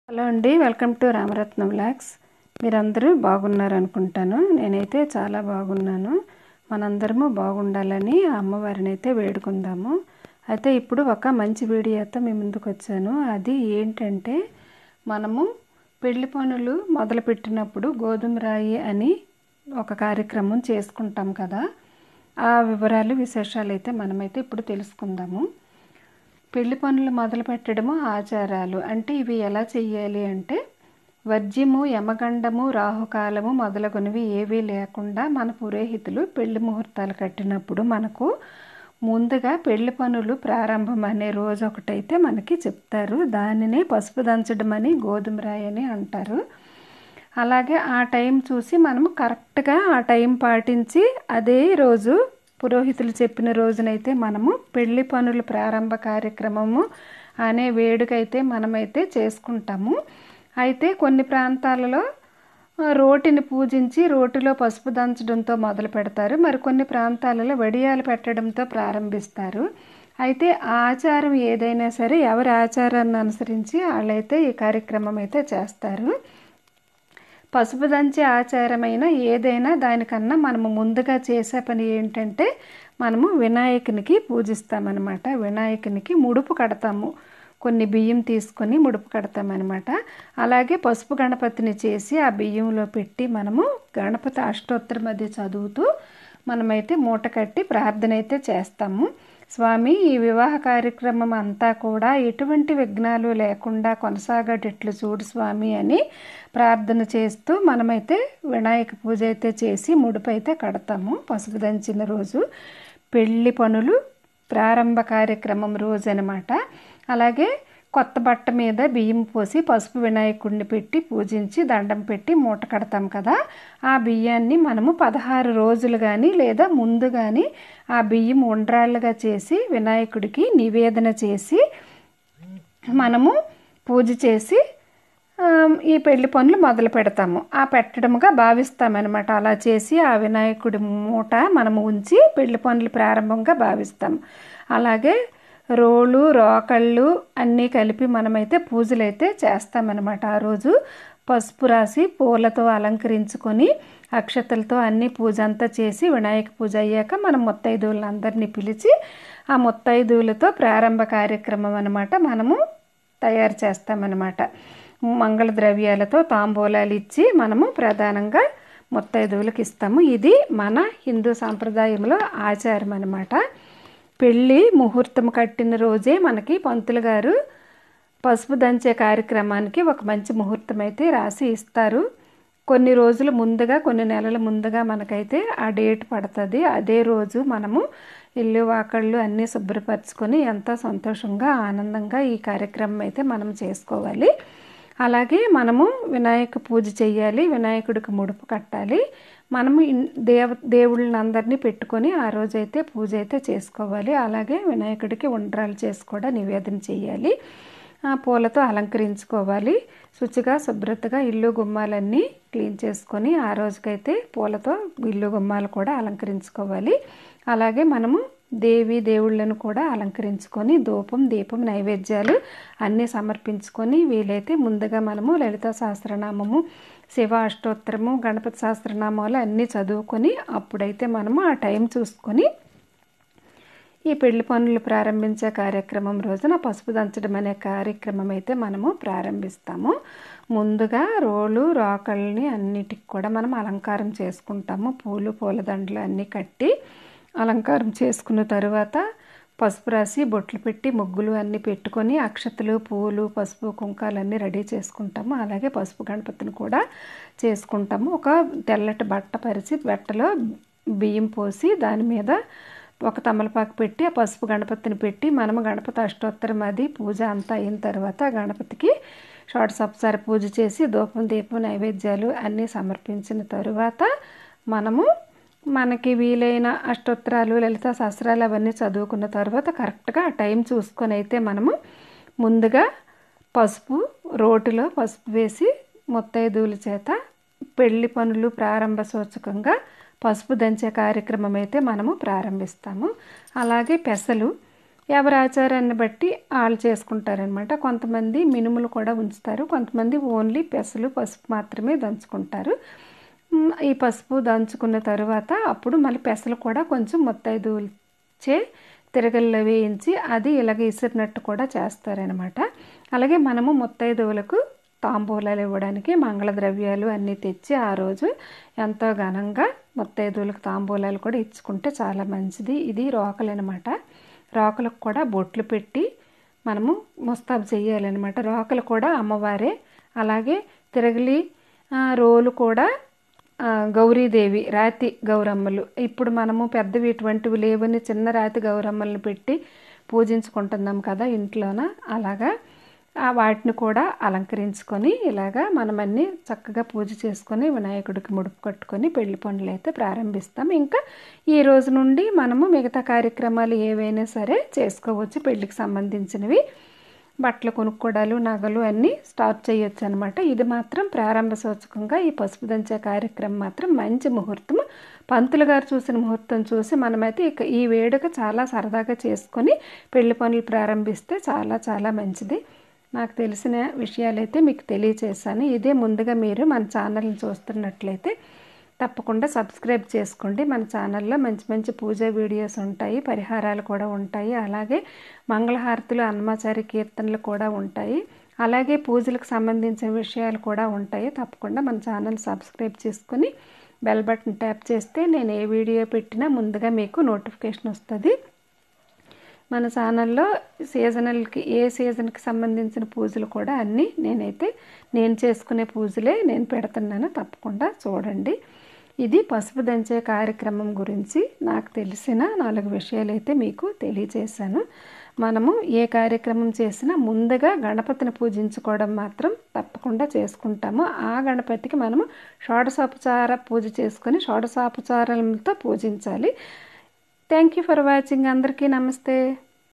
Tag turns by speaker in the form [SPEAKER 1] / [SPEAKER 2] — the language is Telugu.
[SPEAKER 1] హలో అండి, వెల్కమ్ టు రామరత్నం వ్లాగ్స్. మీరందరూ బాగున్నారు అనుకుంటాను. నేనైతే చాలా బాగున్నాను. మనందరము బాగుండాలని ఆ అమ్మవారిని అయితే వేడుకుందాము. అయితే ఇప్పుడు ఒక మంచి వీడియోతో మీ ముందుకు వచ్చాను. అది ఏంటంటే, మనము పెళ్లి పనులు మొదలుపెట్టినప్పుడు గోధుమ రాయి అని ఒక కార్యక్రమం చేసుకుంటాం కదా. ఆ వివరాలు విశేషాలు అయితే మనమైతే ఇప్పుడు తెలుసుకుందాము. పెళ్లి పనులు మొదలు పెట్టడము ఆచారాలు అంటే ఇవి ఎలా చెయ్యాలి అంటే, వర్జ్యము, యమగండము, రాహుకాలము మొదలగునవి ఏవీ లేకుండా మన పురోహితులు పెళ్లి ముహూర్తాలు కట్టినప్పుడు మనకు ముందుగా పెళ్లి పనులు ప్రారంభం అనే రోజు ఒకటైతే మనకి చెప్తారు. దానినే పసుపు దంచడం అని, గోధుమ రాయి అని అంటారు. అలాగే ఆ టైం చూసి మనము కరెక్ట్గా ఆ టైం పాటించి అదే రోజు పురోహితులు చెప్పిన రోజునైతే మనము పెళ్లి పనుల ప్రారంభ కార్యక్రమము అనే వేడుకైతే మనమైతే చేసుకుంటాము. అయితే కొన్ని ప్రాంతాలలో రోటిని పూజించి రోటిలో పసుపు దంచడంతో మొదలు పెడతారు. మరికొన్ని ప్రాంతాలలో వడియాలు పెట్టడంతో ప్రారంభిస్తారు. అయితే ఆ ఆచారం ఏదైనా సరే ఎవరి ఆచారాన్ని అనుసరించి వాళ్ళైతే ఈ కార్యక్రమం అయితే చేస్తారు. పసుపు దంచే ఆచారమైన ఏదైనా దానికన్నా మనము ముందుగా చేసే పని ఏంటంటే, మనము వినాయకునికి పూజిస్తామన్నమాట. వినాయకునికి ముడుపు కడతాము. కొన్ని బియ్యం తీసుకొని ముడుపు కడతామన్నమాట. అలాగే పసుపు గణపతిని చేసి ఆ బియ్యంలో పెట్టి మనము గణపతి అష్టోత్తరం అది చదువుతూ మనమైతే మూట కట్టి ప్రార్థన అయితే చేస్తాము. స్వామి, ఈ వివాహ కార్యక్రమం అంతా కూడా ఎటువంటి విఘ్నాలు లేకుండా కొనసాగేటట్లు చూడు స్వామి అని ప్రార్థన చేస్తూ మనమైతే వినాయక పూజ అయితే చేసి ముడుపు అయితే కడతాము. పసుపు దంచిన రోజు పెళ్లి పనులు ప్రారంభ కార్యక్రమం రోజు అనమాట. అలాగే కొత్త బట్ట మీద బియ్యం పోసి పసుపు వినాయకుడిని పెట్టి పూజించి దండం పెట్టి మూట కడతాం కదా. ఆ బియ్యాన్ని మనము 16 రోజులు కానీ లేదా ముందు కానీ ఆ బియ్యం ఉండ్రాళ్ళుగా చేసి వినాయకుడికి నివేదన చేసి మనము పూజ చేసి ఈ పెళ్లి పనులు మొదలు పెడతాము. ఆ పెట్టడముగా భావిస్తామన్నమాట. అలా చేసి ఆ వినాయకుడి మూట మనము ఉంచి పెళ్లి పనులు ప్రారంభంగా భావిస్తాము. అలాగే రోలు, రోకళ్ళు అన్నీ కలిపి మనమైతే పూజలు అయితే చేస్తామన్నమాట. ఆ రోజు పసుపు రాసి పూలతో అలంకరించుకొని అక్షతలతో అన్ని పూజ అంతా చేసి వినాయక పూజ అయ్యాక మనం ముత్తైదువులందరినీ పిలిచి ఆ ముత్తైదువులతో ప్రారంభ కార్యక్రమం అన్నమాట మనము తయారు చేస్తామన్నమాట. మంగళ ద్రవ్యాలతో తాంబూలాలు ఇచ్చి మనము ప్రధానంగా ముత్తైదువులకు ఇస్తాము. ఇది మన హిందూ సాంప్రదాయంలో ఆచారం అన్నమాట. పెళ్ళి ముహూర్తం కట్టిన రోజే మనకి పంతులు గారు పసుపు దంచే కార్యక్రమానికి ఒక మంచి ముహూర్తం అయితే రాసి ఇస్తారు. కొన్ని రోజులు ముందుగా, కొన్ని నెలల ముందుగా మనకైతే ఆ డేట్ పడుతుంది. అదే రోజు మనము ఇల్లు వాకళ్ళు అన్నీ శుభ్రపరచుకొని ఎంతో సంతోషంగా ఆనందంగా ఈ కార్యక్రమం అయితే మనం చేసుకోవాలి. అలాగే మనము వినాయక పూజ చేయాలి, వినాయకుడికి ముడుపు కట్టాలి. మనము దేవుళ్ళని అందరినీ పెట్టుకొని ఆ రోజైతే పూజ అయితే చేసుకోవాలి. అలాగే వినాయకుడికి ఉండ్రాలు చేసి కూడా నివేదన చేయాలి. పూలతో అలంకరించుకోవాలి. శుచిగా శుభ్రతగా ఇల్లు గుమ్మాలన్నీ క్లీన్ చేసుకొని ఆ రోజుకైతే పూలతో ఇల్లు గుమ్మాలు కూడా అలంకరించుకోవాలి. అలాగే మనము దేవుళ్ళను కూడా అలంకరించుకొని ధూపం, దీపం, నైవేద్యాలు అన్నీ సమర్పించుకొని వీలైతే ముందుగా మనము లలితా సహస్రనామము, శివ అష్టోత్తరము, గణపతి సహస్రనామాలు అన్నీ చదువుకొని అప్పుడైతే మనము ఆ టైం చూసుకొని ఈ పెళ్లి పనులు ప్రారంభించే కార్యక్రమం రోజున పసుపు దంచడం అనే కార్యక్రమం అయితే మనము ప్రారంభిస్తాము. ముందుగా రోలు, రోకళ్ళని అన్నిటికి కూడా మనం అలంకారం చేసుకుంటాము. పూలు, పూలదండలు అన్నీ కట్టి అలంకారం చేసుకున్న తరువాత పసుపు రాసి బొట్లు పెట్టి ముగ్గులు అన్నీ పెట్టుకొని అక్షతలు, పూలు, పసుపు, కుంకాలన్నీ రెడీ చేసుకుంటాము. అలాగే పసుపు గణపతిని కూడా చేసుకుంటాము. ఒక తెల్లటి బట్ట పరిచి బట్టలో బియ్యం పోసి దాని మీద ఒక తమలపాకు పెట్టి ఆ పసుపు గణపతిని పెట్టి మనము గణపతి అష్టోత్తరం అది పూజ అంతా అయిన తర్వాత గణపతికి షోడశోపచార పూజ చేసి ధూపం, దీపం, నైవేద్యాలు అన్నీ సమర్పించిన తరువాత మనము మనకి వీలైన అష్టోత్తరాలు, లలితా సహస్రాలు అవన్నీ చదువుకున్న తర్వాత కరెక్ట్గా ఆ టైం చూసుకొని అయితే మనము ముందుగా రోటిలో పసుపు వేసి ముత్తైదువుల చేత పెళ్లి పనులు ప్రారంభ సూచకంగా పసుపు దంచే కార్యక్రమం అయితే మనము ప్రారంభిస్తాము. అలాగే ఎవరి ఆచారాన్ని బట్టి వాళ్ళు చేసుకుంటారనమాట. కొంతమంది మినుములు కూడా ఉంచుతారు, కొంతమంది ఓన్లీ పెసలు పసుపు మాత్రమే దంచుకుంటారు. ఈ పసుపు దంచుకున్న తరువాత అప్పుడు మళ్ళీ పెసలు కూడా కొంచెం ముత్తైదువులచే తిరగల్లో వేయించి అది ఇలాగ ఇసిరినట్టు కూడా చేస్తారనమాట. అలాగే మనము ముత్తైదువులకు తాంబూలాలు ఇవ్వడానికి మంగళ ద్రవ్యాలు అన్నీ తెచ్చి ఆ రోజు ఎంతో ఘనంగా ముత్తైదువులకు తాంబూలాలు కూడా ఇచ్చుకుంటే చాలా మంచిది. ఇది రోకలు అనమాట. రోకలకు కూడా బొట్లు పెట్టి మనము ముస్తాబు చేయాలన్నమాట. రోకలు కూడా అమ్మవారే. అలాగే తిరగలి రోలు కూడా గౌరీదేవి రాతి గౌరమ్మలు. ఇప్పుడు మనము పెద్దవి ఇటువంటివి లేవని చిన్న రాతి గౌరమ్మలను పెట్టి పూజించుకుంటున్నాం కదా ఇంట్లోన. అలాగా వాటిని కూడా అలంకరించుకొని ఇలాగా మనమన్నీ చక్కగా పూజ చేసుకొని వినాయకుడికి ముడుపు కట్టుకొని పెళ్లి పనులు అయితే ప్రారంభిస్తాం. ఇంకా ఈ రోజు నుండి మనము మిగతా కార్యక్రమాలు ఏవైనా సరే చేసుకోవచ్చు. పెళ్లికి సంబంధించినవి బట్టలు కొనుక్కోవడాలు నగలు అన్నీ స్టార్ట్ చేయొచ్చు అనమాట. ఇది మాత్రం ప్రారంభ సూచకంగా ఈ పసుపు దంచే కార్యక్రమం మాత్రం మంచి ముహూర్తం. పంతులు గారు చూసిన ముహూర్తం చూసి మనమైతే ఇక ఈ వేడుక చాలా సరదాగా చేసుకొని పెళ్లి పనులు ప్రారంభిస్తే చాలా చాలా మంచిది. నాకు తెలిసిన విషయాలైతే మీకు తెలియచేశాను. ఇదే ముందుగా మీరు మన ఛానల్ని చూస్తున్నట్లయితే తప్పకుండా సబ్స్క్రైబ్ చేసుకోండి. మన ఛానల్లో మంచి మంచి పూజా వీడియోస్ ఉంటాయి, పరిహారాలు కూడా ఉంటాయి, అలాగే మంగళహారతులు అన్నమాచారి కీర్తనలు కూడా ఉంటాయి, అలాగే పూజలకు సంబంధించిన విషయాలు కూడా ఉంటాయి. తప్పకుండా మన ఛానల్ సబ్స్క్రైబ్ చేసుకొని బెల్ బటన్ ట్యాప్ చేస్తే నేను ఏ వీడియో పెట్టినా ముందుగా మీకు నోటిఫికేషన్ వస్తుంది. మన ఛానల్లో సీజనల్కి ఏ సీజన్కి సంబంధించిన పూజలు కూడా అన్నీ నేను చేసుకునే పూజలే నేను పెడుతున్నాను. తప్పకుండా చూడండి. ఇది పసుపు దంచే కార్యక్రమం గురించి నాకు తెలిసిన 4 విషయాలు అయితే మీకు తెలియజేశాను. మనము ఏ కార్యక్రమం చేసినా ముందుగా గణపతిని పూజించుకోవడం మాత్రం తప్పకుండా చేసుకుంటాము. ఆ గణపతికి మనము షోడశోపచార పూజ చేసుకొని షోడశోపచారాలతో పూజించాలి. Thank you for watching. అందరికీ నమస్తే.